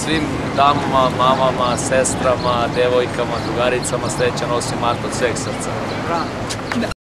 svim damama, mamama, sestrama, devojkama, drugaricama srećan 8. mart od sveg srca. Da.